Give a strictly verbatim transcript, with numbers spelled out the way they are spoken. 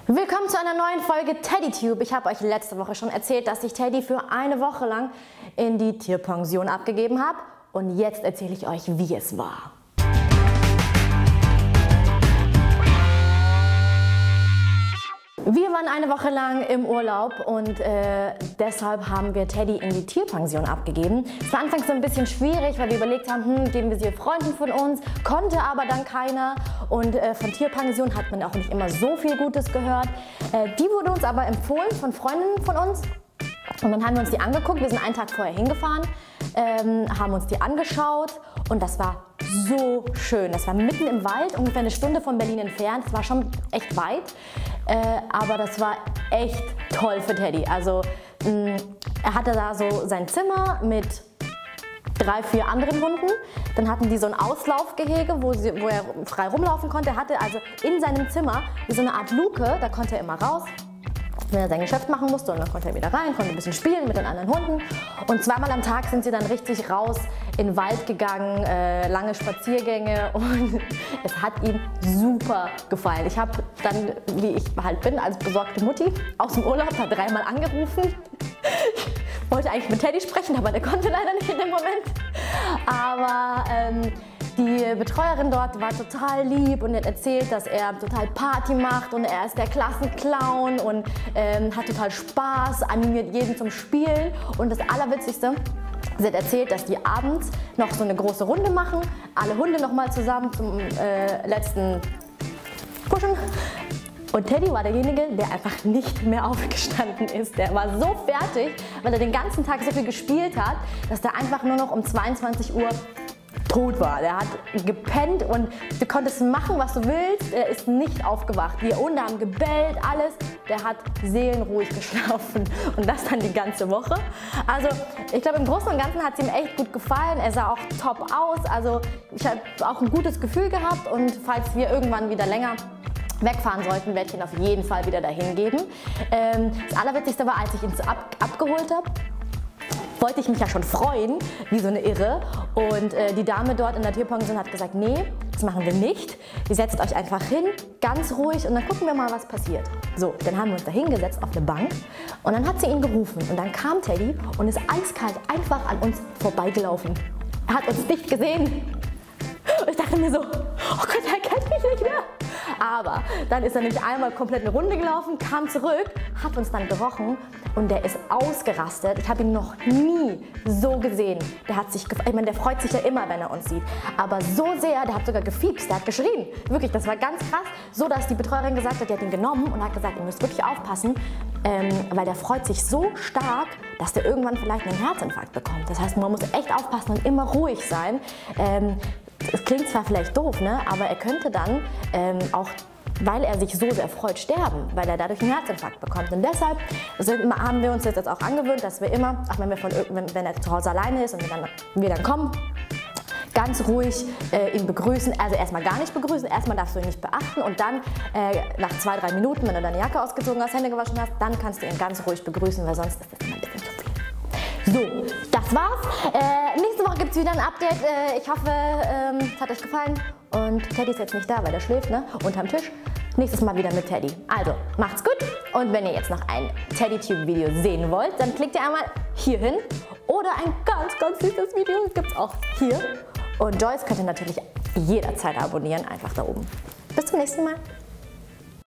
Willkommen zu einer neuen Folge TeddyTube. Ich habe euch letzte Woche schon erzählt, dass ich Teddy für eine Woche lang in die Tierpension abgegeben habe. Und jetzt erzähle ich euch, wie es war. Wir waren eine Woche lang im Urlaub und äh, deshalb haben wir Teddy in die Tierpension abgegeben. Es war anfangs so ein bisschen schwierig, weil wir überlegt haben, hm, geben wir sie Freunden von uns, konnte aber dann keiner. Und äh, von Tierpension hat man auch nicht immer so viel Gutes gehört. Äh, die wurde uns aber empfohlen von Freundinnen von uns. Und dann haben wir uns die angeguckt. Wir sind einen Tag vorher hingefahren, ähm, haben uns die angeschaut und das war so schön. Das war mitten im Wald, ungefähr eine Stunde von Berlin entfernt. Das war schon echt weit, äh, aber das war echt toll für Teddy. Also mh, er hatte da so sein Zimmer mit drei, vier anderen Hunden. Dann hatten die so ein Auslaufgehege, wo, sie, wo er frei rumlaufen konnte. Er hatte also in seinem Zimmer wie so eine Art Luke, da konnte er immer raus, wenn er sein Geschäft machen musste, und dann konnte er wieder rein, konnte ein bisschen spielen mit den anderen Hunden. Und zweimal am Tag sind sie dann richtig raus in den Wald gegangen, äh, lange Spaziergänge, und es hat ihm super gefallen. Ich habe dann, wie ich halt bin, als besorgte Mutti aus dem Urlaub, da dreimal angerufen. Ich wollte eigentlich mit Teddy sprechen, aber der konnte leider nicht in dem Moment. Aber ähm, die Betreuerin dort war total lieb und hat erzählt, dass er total Party macht und er ist der Klassenclown und ähm, hat total Spaß, animiert jeden zum Spielen. Und das Allerwitzigste, sie hat erzählt, dass die abends noch so eine große Runde machen, alle Hunde noch mal zusammen zum äh, letzten Kuscheln. Und Teddy war derjenige, der einfach nicht mehr aufgestanden ist. Der war so fertig, weil er den ganzen Tag so viel gespielt hat, dass der einfach nur noch um zweiundzwanzig Uhr tot war. Der hat gepennt und du konntest machen, was du willst. Er ist nicht aufgewacht. Die Hunde haben gebellt, alles. Der hat seelenruhig geschlafen und das dann die ganze Woche. Also ich glaube, im Großen und Ganzen hat es ihm echt gut gefallen. Er sah auch top aus. Also ich habe auch ein gutes Gefühl gehabt, und falls wir irgendwann wieder länger wegfahren sollten, werde ich ihn auf jeden Fall wieder dahin geben. Ähm, das Allerwitzigste war, als ich ihn ab, abgeholt habe, wollte ich mich ja schon freuen, wie so eine Irre. Und äh, die Dame dort in der Tierpension hat gesagt, nee, das machen wir nicht. Ihr setzt euch einfach hin, ganz ruhig, und dann gucken wir mal, was passiert. So, dann haben wir uns da hingesetzt auf eine Bank und dann hat sie ihn gerufen. Und dann kam Teddy und ist eiskalt einfach an uns vorbeigelaufen. Er hat uns nicht gesehen. Und ich dachte mir so, oh Gott, er kennt mich nicht mehr. Aber dann ist er nämlich einmal komplett eine Runde gelaufen, kam zurück, hat uns dann gerochen und der ist ausgerastet. Ich habe ihn noch nie so gesehen. Der hat sich, ich meine, der freut sich ja immer, wenn er uns sieht. Aber so sehr, der hat sogar gefiepst, der hat geschrien. Wirklich, das war ganz krass. So, dass die Betreuerin gesagt hat, die hat ihn genommen und hat gesagt, ihr müsst wirklich aufpassen, ähm, weil der freut sich so stark, dass der irgendwann vielleicht einen Herzinfarkt bekommt. Das heißt, man muss echt aufpassen und immer ruhig sein. Ähm, Es klingt zwar vielleicht doof, ne? Aber er könnte dann ähm, auch, weil er sich so sehr freut, sterben, weil er dadurch einen Herzinfarkt bekommt. Und deshalb sind, haben wir uns jetzt auch angewöhnt, dass wir immer, auch wenn, wir von, wenn, wenn er zu Hause alleine ist und wir dann, wir dann kommen, ganz ruhig äh, ihn begrüßen. Also erstmal gar nicht begrüßen, erstmal darfst du ihn nicht beachten, und dann äh, nach zwei, drei Minuten, wenn du deine Jacke ausgezogen hast, Hände gewaschen hast, dann kannst du ihn ganz ruhig begrüßen, weil sonst ist das immer ein bisschen zu viel. So, das war's. Äh, nächste Woche gibt es wieder ein Update. Äh, ich hoffe, ähm, es hat euch gefallen. Und Teddy ist jetzt nicht da, weil er schläft, ne? Unterm Tisch. Nächstes Mal wieder mit Teddy. Also, macht's gut. Und wenn ihr jetzt noch ein TeddyTube-Video sehen wollt, dann klickt ihr einmal hier hin. Oder ein ganz, ganz süßes Video gibt's auch hier. Und Joyce könnt ihr natürlich jederzeit abonnieren, einfach da oben. Bis zum nächsten Mal.